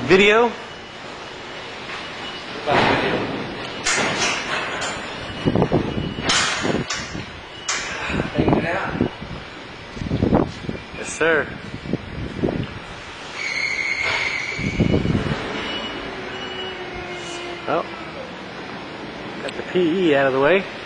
Video? Yes, sir. Well, got the PE out of the way.